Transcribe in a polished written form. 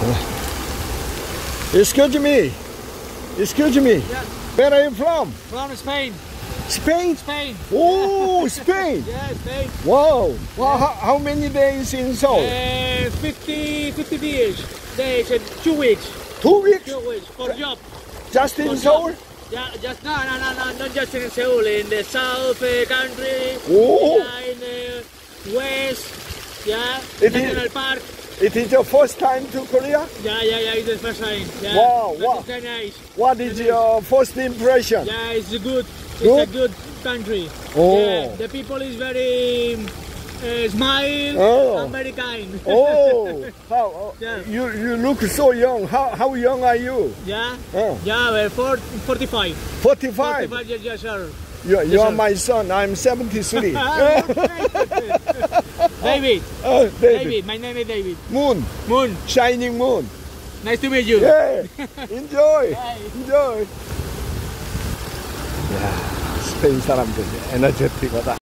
Excuse me. Excuse me. Yeah. Where are you from? From Spain. Spain? Spain. Oh, Spain. Yeah, Spain. Wow. Well, how many days in Seoul? 50 days and 2 weeks. 2 weeks? 2 weeks for job. Just in For Seoul? job. Yeah, just no, not just in Seoul, in the south country, Oh. yeah, in the west, yeah, It National is- Park. It is your first time to Korea? Yeah, it's the first time. Yeah. Wow, But wow. it's very nice. What is your first impression? Yeah, it's good. It's Good? a good country. Oh. Yeah, the people is very smile Oh. and very kind. Oh, how, Yeah. you look so young. How young are you? Yeah, Oh. yeah, we're 45. 45. 45 years, yes, sir. You Yes, are sir. my son. I'm 73. David. David. David, my name is David. Moon. Moon, Shining moon. nice to meet you. Yeah. Enjoy. Bye. Enjoy. 야, 스페인 사람들 에너제틱하다.